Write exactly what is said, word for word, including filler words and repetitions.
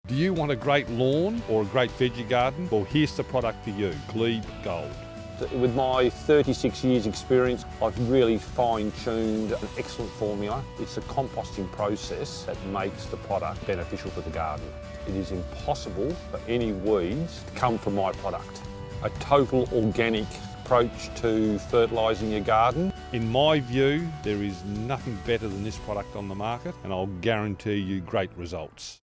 Do you want a great lawn or a great veggie garden? Well, here's the product for you, Glebe Gold. With my thirty-six years experience, I've really fine-tuned an excellent formula. It's a composting process that makes the product beneficial to the garden. It is impossible for any weeds to come from my product. A total organic approach to fertilising your garden. In my view, there is nothing better than this product on the market, and I'll guarantee you great results.